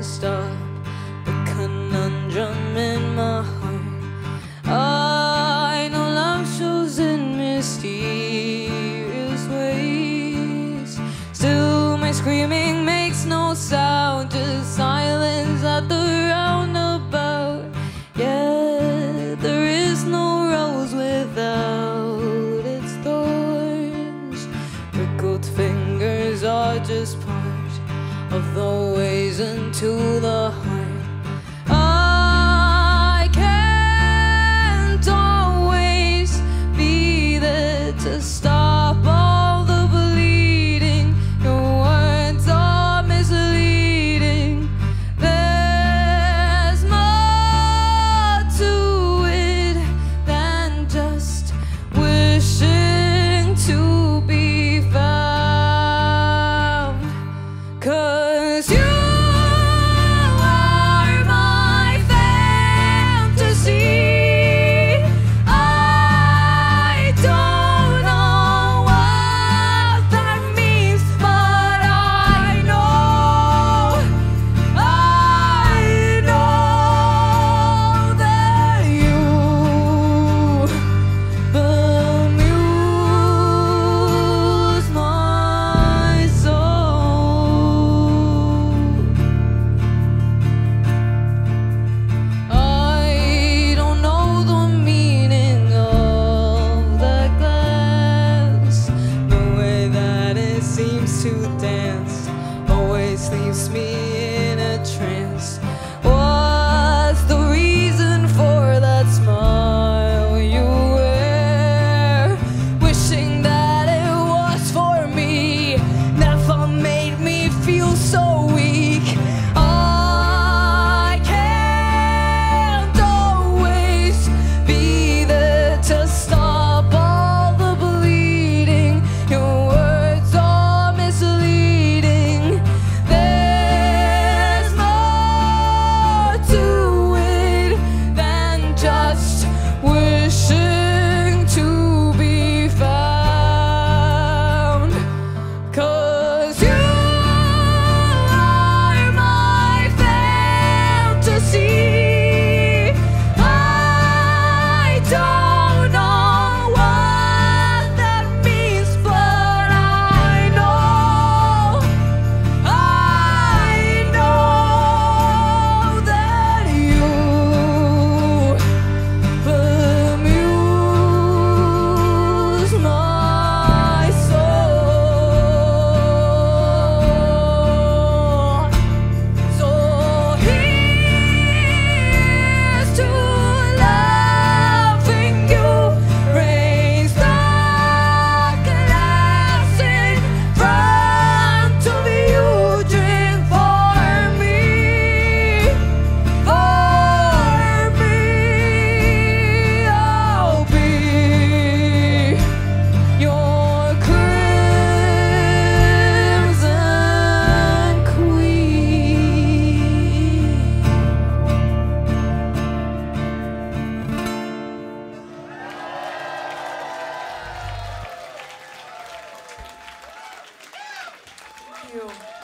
stop the conundrum in my heart. I know love shows in mysterious ways. Still my screaming makes no sound, just silence at the roundabout. Yeah, there is no rose without its thorns. Wrinkled fingers are just part of the ways into the heart. I can't always be there to stop all the bleeding. Your words are misleading. There's more to it than just wishing to be found. 'Cause you are my fantasy. I don't know what that means, but I know that you amuse my soul. I don't know the meaning of that glass. The way that it seems to dance always leaves me in a trance. What's the reason for that smile you wear? Wishing that it was for me never made me feel so weak. I can't always be there to stop all the bleeding. Your words are misleading. There's more to it than just wishing to be found. 'Cause you are my fantasy. I don't know what that means, but I know that you amuse my soul. So here's to loving you. Raise the glass in front of you. Drink for me, for me. I'll be your crimson queen. Thank you.